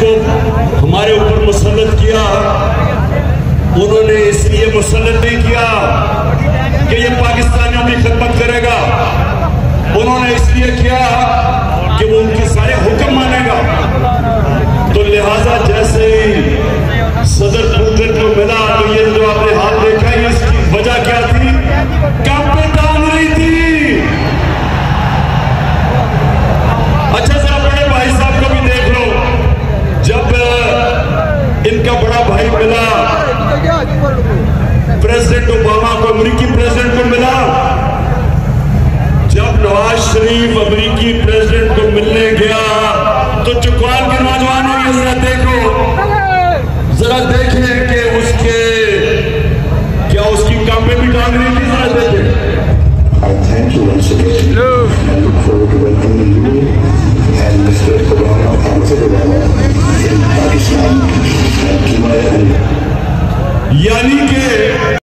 को हमारे ऊपर मुसल्लत किया, उन्होंने इसलिए मुसल्लत नहीं किया कि ये पाकिस्तानियों की खिदमत करेगा, उन्होंने इसलिए किया कि वो उनके सारे हुक्म मानेगा। तो लिहाजा जैसे ही सदर पुतिन को मिला तो ये जो आपने हाल देखा है, इसकी वजह क्या थी? कैंपें टांग रही थी। अच्छा, जरा बड़े भाई साहब को भी देख लो, जब इनका बड़ा भाई मिला प्रेसिडेंट ओबामा को, अमेरिकी प्रेसिडेंट को मिला, जब नवाज शरीफ अमेरिकी प्रेसिडेंट को मिलने गया तो चकवाल के नौजवानों ये जरा देखो, जरा देखें कि उसके क्या उसकी कांपे भी टांग रही थी, जरा देखें। Thank you once again. I look forward to welcoming you and Mr. Obama, Obama in Pakistan. यानी कि